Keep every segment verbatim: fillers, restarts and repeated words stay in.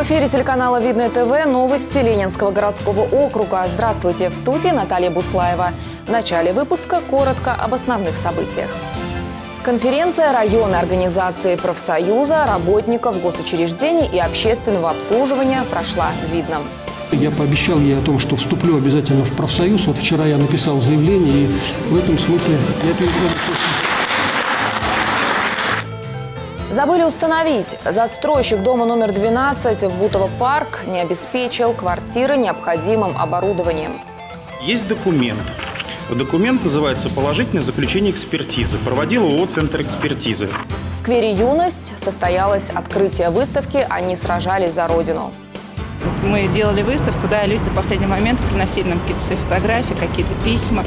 эфире телеканала «Видное ТВ» новости Ленинского городского округа. Здравствуйте, в студии Наталья Буслаева. В начале выпуска коротко об основных событиях. Конференция районной организации профсоюза, работников госучреждений и общественного обслуживания прошла в Видном. Я пообещал ей о том, что вступлю обязательно в профсоюз. Вот вчера я написал заявление, и в этом смысле я перехожу. Забыли установить, застройщик дома номер двенадцать в Бутово-парк не обеспечил квартиры необходимым оборудованием. Есть документ. Документ называется «Положительное заключение экспертизы». Проводил ООО «Центр экспертизы». В сквере «Юность» состоялось открытие выставки «Они сражались за Родину». Мы делали выставку, да, люди до последнего момента приносили нам какие-то свои фотографии, какие-то письма.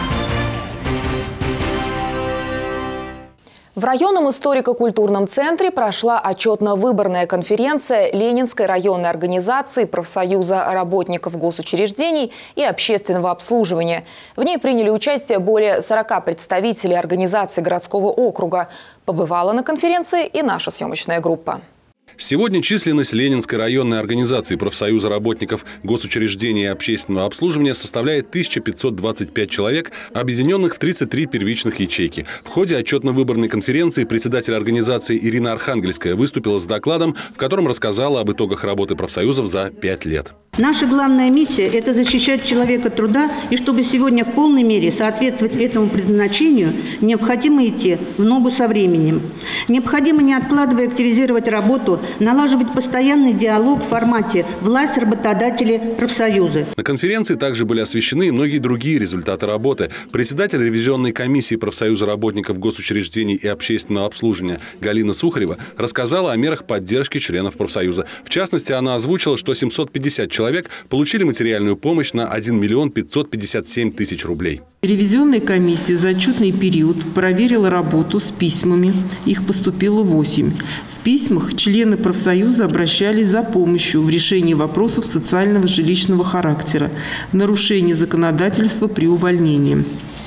В районном историко-культурном центре прошла отчетно-выборная конференция Ленинской районной организации профсоюза работников госучреждений и общественного обслуживания. В ней приняли участие более сорока представителей организаций городского округа. Побывала на конференции и наша съемочная группа. Сегодня численность Ленинской районной организации профсоюза работников госучреждений и общественного обслуживания составляет тысячу пятьсот двадцать пять человек, объединенных в тридцать три первичных ячейки. В ходе отчетно-выборной конференции председатель организации Ирина Архангельская выступила с докладом, в котором рассказала об итогах работы профсоюзов за пять лет. Наша главная миссия – это защищать человека труда, и чтобы сегодня в полной мере соответствовать этому предназначению, необходимо идти в ногу со временем. Необходимо, не откладывая, активизировать работу, налаживать постоянный диалог в формате «власть, работодатели, профсоюзы». На конференции также были освещены и многие другие результаты работы. Председатель ревизионной комиссии профсоюза работников госучреждений и общественного обслуживания Галина Сухарева рассказала о мерах поддержки членов профсоюза. В частности, она озвучила, что семьсот пятьдесят человек получили материальную помощь на один миллион пятьсот пятьдесят семь тысяч рублей. Ревизионная комиссия за отчетный период проверила работу с письмами. Их поступило восемь. В письмах члены профсоюза обращались за помощью в решении вопросов социального жилищного характера, нарушение законодательства при увольнении.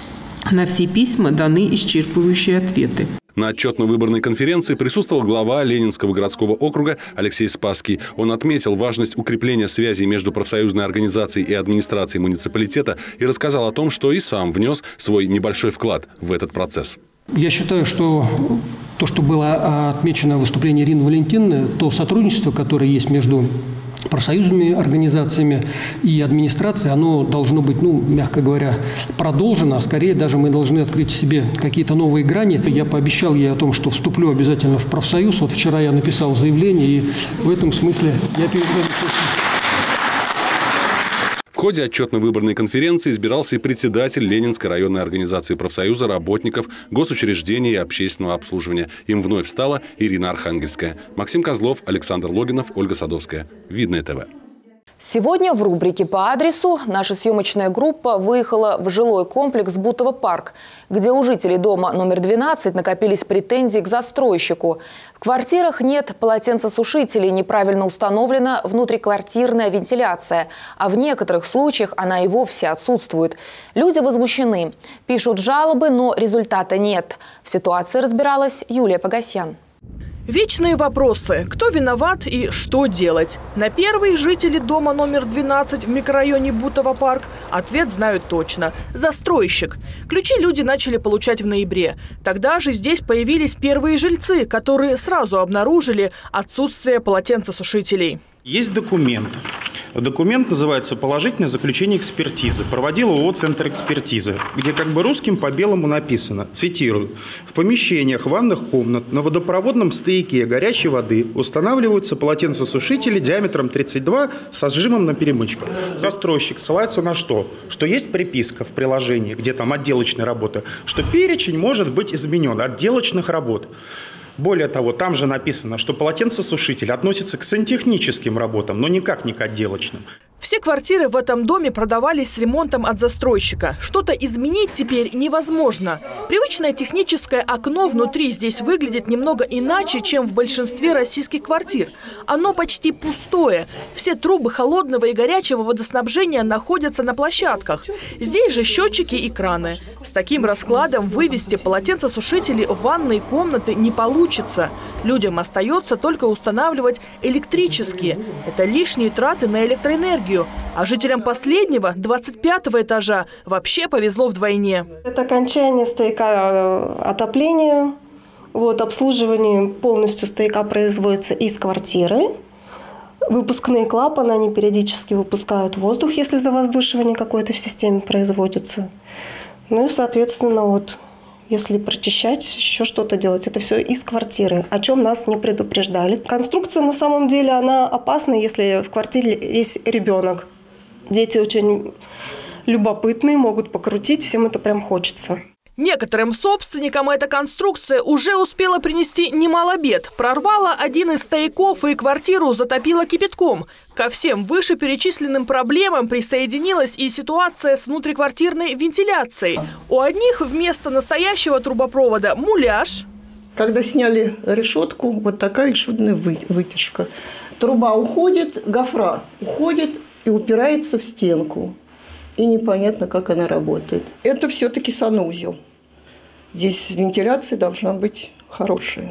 На все письма даны исчерпывающие ответы. На отчетно-выборной конференции присутствовал глава Ленинского городского округа Алексей Спасский. Он отметил важность укрепления связей между профсоюзной организацией и администрацией муниципалитета и рассказал о том, что и сам внес свой небольшой вклад в этот процесс. Я считаю, что то, что было отмечено в выступлении Ирины Валентиновны, то сотрудничество, которое есть между профсоюзными организациями и администрацией, оно должно быть, ну, мягко говоря, продолжено. А скорее даже мы должны открыть в себе какие-то новые грани. Я пообещал ей о том, что вступлю обязательно в профсоюз. Вот вчера я написал заявление, и в этом смысле я передаю. В ходе отчетно-выборной конференции избирался и председатель Ленинской районной организации профсоюза работников госучреждений и общественного обслуживания. Им вновь стала Ирина Архангельская. Максим Козлов, Александр Логинов, Ольга Садовская. Видное ТВ. Сегодня в рубрике «По адресу» наша съемочная группа выехала в жилой комплекс Бутово-парк, где у жителей дома номер двенадцать накопились претензии к застройщику. В квартирах нет полотенцесушителей, неправильно установлена внутриквартирная вентиляция, а в некоторых случаях она и вовсе отсутствует. Люди возмущены, пишут жалобы, но результата нет. В ситуации разбиралась Юлия Погосян. Вечные вопросы. Кто виноват и что делать? На первый жители дома номер двенадцать в микрорайоне Бутово-парк ответ знают точно. Застройщик. Ключи люди начали получать в ноябре. Тогда же здесь появились первые жильцы, которые сразу обнаружили отсутствие полотенцесушителей. Есть документ. Документ называется «Положительное заключение экспертизы». Проводил ООО «Центр экспертизы», где как бы русским по белому написано, цитирую, «В помещениях ванных комнат на водопроводном стояке горячей воды устанавливаются полотенцесушители диаметром тридцать два со сжимом на перемычку». Застройщик ссылается на что? Что есть приписка в приложении, где там отделочные работы, что перечень может быть изменен отделочных работ. Более того, там же написано, что полотенцесушитель относится к сантехническим работам, но никак не к отделочным. Все квартиры в этом доме продавались с ремонтом от застройщика. Что-то изменить теперь невозможно. Привычное техническое окно внутри здесь выглядит немного иначе, чем в большинстве российских квартир. Оно почти пустое. Все трубы холодного и горячего водоснабжения находятся на площадках. Здесь же счетчики и краны. С таким раскладом вывести полотенцесушители в ванные комнаты не получится. Людям остается только устанавливать электрические. Это лишние траты на электроэнергию. А жителям последнего, двадцать пятого этажа, вообще повезло вдвойне. Это окончание стояка отопления. Вот, обслуживание полностью стояка производится из квартиры. Выпускные клапаны, они периодически выпускают воздух, если завоздушивание какое-то в системе производится. Ну и, соответственно, вот, если прочищать, еще что-то делать, это все из квартиры, о чем нас не предупреждали. Конструкция на самом деле, она опасна, если в квартире есть ребенок. Дети очень любопытные, могут покрутить, всем это прям хочется. Некоторым собственникам эта конструкция уже успела принести немало бед. Прорвала один из стояков и квартиру затопила кипятком. Ко всем вышеперечисленным проблемам присоединилась и ситуация с внутриквартирной вентиляцией. У одних вместо настоящего трубопровода муляж. Когда сняли решетку, вот такая решетная вытяжка. Труба уходит, гофра уходит и упирается в стенку. И непонятно, как она работает. Это все-таки санузел. Здесь вентиляция должна быть хорошая.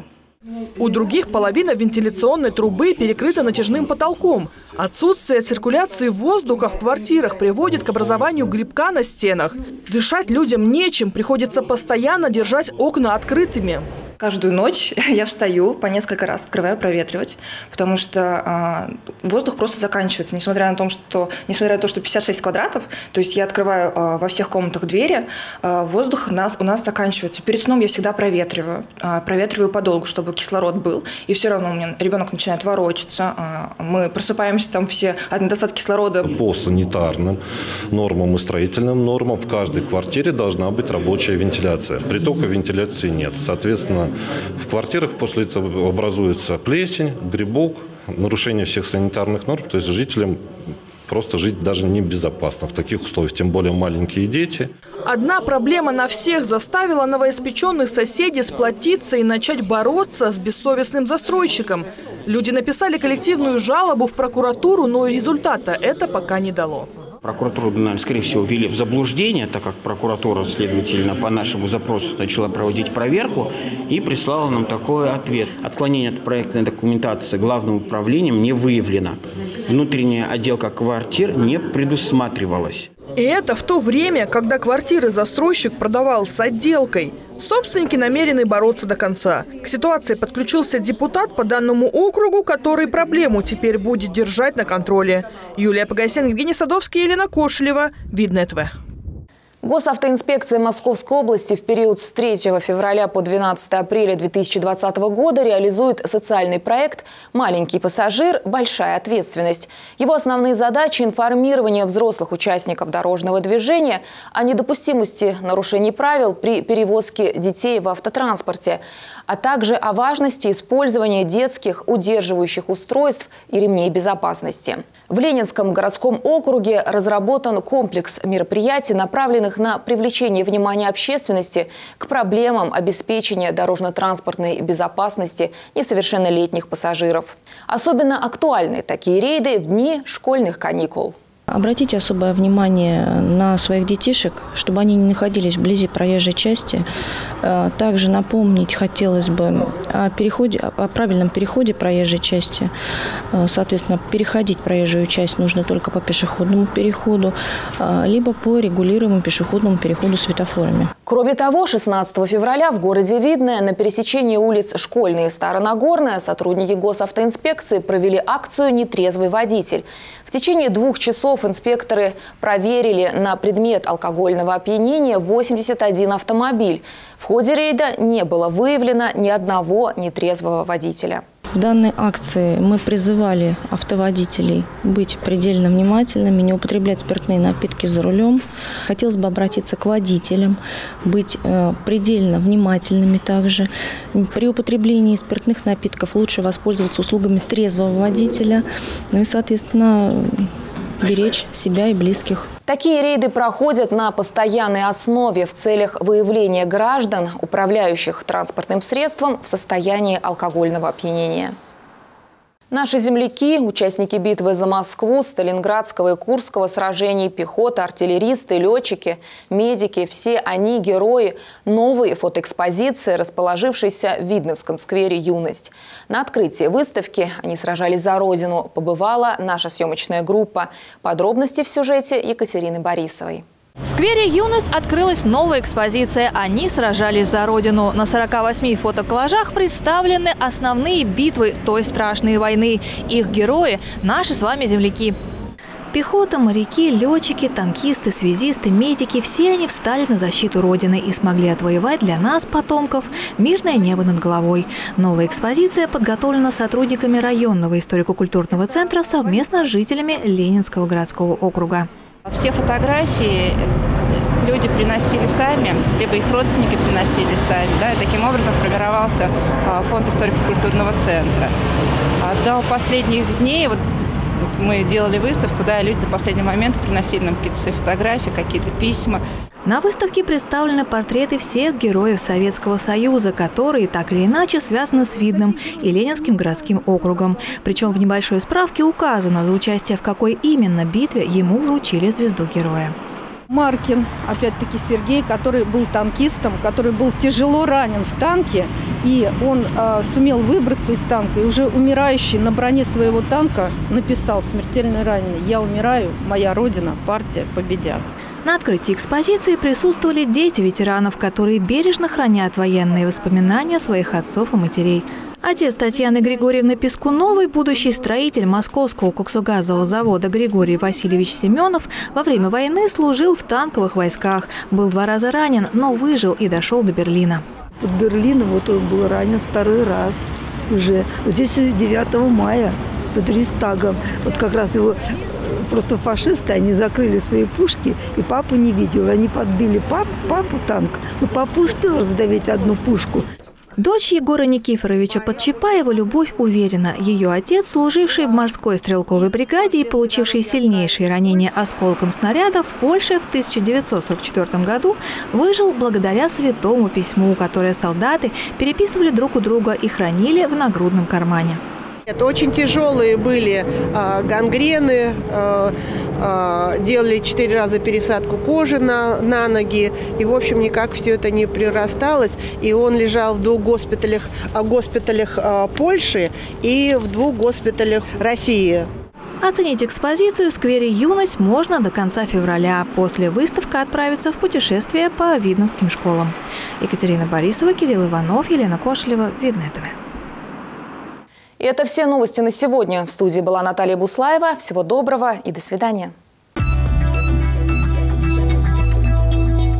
У других половина вентиляционной трубы перекрыта натяжным потолком. Отсутствие циркуляции воздуха в квартирах приводит к образованию грибка на стенах. Дышать людям нечем, приходится постоянно держать окна открытыми. Каждую ночь я встаю, по несколько раз открываю, проветривать, потому что э, воздух просто заканчивается, несмотря на то, что, несмотря на то, что пятьдесят шесть квадратов, то есть я открываю э, во всех комнатах двери, э, воздух у нас, у нас заканчивается. Перед сном я всегда проветриваю, э, проветриваю подолгу, чтобы кислород был, и все равно у меня ребенок начинает ворочаться, э, мы просыпаемся там все от недостатка кислорода. По санитарным нормам и строительным нормам в каждой квартире должна быть рабочая вентиляция. Притока вентиляции нет, соответственно, в квартирах после этого образуется плесень, грибок, нарушение всех санитарных норм, то есть жителям просто жить даже небезопасно в таких условиях, тем более маленькие дети. Одна проблема на всех заставила новоиспеченных соседей сплотиться и начать бороться с бессовестным застройщиком. Люди написали коллективную жалобу в прокуратуру, но результата это пока не дало. Прокуратуру, наверное, скорее всего, ввели в заблуждение, так как прокуратура, следовательно, по нашему запросу начала проводить проверку и прислала нам такой ответ. Отклонение от проектной документации главным управлением не выявлено. Внутренняя отделка квартир не предусматривалась. И это в то время, когда квартиры застройщик продавал с отделкой. Собственники намерены бороться до конца. К ситуации подключился депутат по данному округу, который проблему теперь будет держать на контроле. Юлия Погосян, Евгений Садовский, Елена Кошелева. Видное ТВ. Госавтоинспекция Московской области в период с третьего февраля по двенадцатое апреля две тысячи двадцатого года реализует социальный проект «Маленький пассажир. Большая ответственность». Его основные задачи – информирование взрослых участников дорожного движения о недопустимости нарушений правил при перевозке детей в автотранспорте, а также о важности использования детских удерживающих устройств и ремней безопасности. В Ленинском городском округе разработан комплекс мероприятий, направленных на привлечение внимания общественности к проблемам обеспечения дорожно-транспортной безопасности несовершеннолетних пассажиров. Особенно актуальны такие рейды в дни школьных каникул. Обратите особое внимание на своих детишек, чтобы они не находились вблизи проезжей части. Также напомнить хотелось бы о, переходе, о правильном переходе проезжей части. Соответственно, переходить проезжую часть нужно только по пешеходному переходу, либо по регулируемому пешеходному переходу светофорами. Кроме того, шестнадцатого февраля в городе Видное на пересечении улиц Школьная и Старонагорная сотрудники госавтоинспекции провели акцию «Нетрезвый водитель». В течение двух часов инспекторы проверили на предмет алкогольного опьянения восемьдесят один автомобиль. В ходе рейда не было выявлено ни одного нетрезвого водителя. В данной акции мы призывали автоводителей быть предельно внимательными, не употреблять спиртные напитки за рулем. Хотелось бы обратиться к водителям, быть э, предельно внимательными также. При употреблении спиртных напитков лучше воспользоваться услугами трезвого водителя. Ну и, соответственно, беречь себя и близких. Такие рейды проходят на постоянной основе в целях выявления граждан, управляющих транспортным средством, в состоянии алкогольного опьянения. Наши земляки, участники битвы за Москву, Сталинградского и Курского сражений, пехота, артиллеристы, летчики, медики – все они герои новой фотоэкспозиции, расположившейся в Видновском сквере «Юность». На открытии выставки «Они сражались за Родину» побывала наша съемочная группа. Подробности в сюжете Екатерины Борисовой. В сквере «Юность» открылась новая экспозиция «Они сражались за Родину». На сорока восьми фотоколлажах представлены основные битвы той страшной войны. Их герои – наши с вами земляки. Пехота, моряки, летчики, танкисты, связисты, медики – все они встали на защиту Родины и смогли отвоевать для нас, потомков, мирное небо над головой. Новая экспозиция подготовлена сотрудниками районного историко-культурного центра совместно с жителями Ленинского городского округа. Все фотографии люди приносили сами, либо их родственники приносили сами. Да, и таким образом формировался фонд историко-культурного центра. До последних дней вот, вот мы делали выставку, да, и люди до последнего момента приносили нам какие-то свои фотографии, какие-то письма. На выставке представлены портреты всех героев Советского Союза, которые так или иначе связаны с Видным и Ленинским городским округом. Причем в небольшой справке указано, за участие в какой именно битве ему вручили звезду героя. Маркин, опять-таки Сергей, который был танкистом, который был тяжело ранен в танке, и он э, сумел выбраться из танка, и уже умирающий на броне своего танка написал смертельно раненый: «Я умираю, моя Родина, партия победят». На открытии экспозиции присутствовали дети ветеранов, которые бережно хранят военные воспоминания своих отцов и матерей. Отец Татьяны Григорьевны Пискуновой, будущий строитель московского коксогазового завода Григорий Васильевич Семенов, во время войны служил в танковых войсках. Был два раза ранен, но выжил и дошел до Берлина. Под Берлином вот он был ранен второй раз уже. Здесь девятого мая под Рейхстагом. Вот как раз его... Просто фашисты, они закрыли свои пушки, и папа не видел. Они подбили пап, папу танк, но папа успел раздавить одну пушку. Дочь Егора Никифоровича Подчипаева Любовь уверена, ее отец, служивший в морской стрелковой бригаде и получивший сильнейшие ранения осколком снаряда в Польше в тысяча девятьсот сорок четвёртом году, выжил благодаря святому письму, которое солдаты переписывали друг у друга и хранили в нагрудном кармане. Это очень тяжелые были а, гангрены, а, а, делали четыре раза пересадку кожи на, на ноги, и, в общем, никак все это не прирасталось. И он лежал в двух госпиталях, а, госпиталях а, Польши и в двух госпиталях России. Оценить экспозицию в сквере «Юность» можно до конца февраля. После выставка отправится в путешествие по видновским школам. Екатерина Борисова, Кирилл Иванов, Елена Кошелева, Видное ТВ. И это все новости на сегодня. В студии была Наталья Буслаева. Всего доброго и до свидания.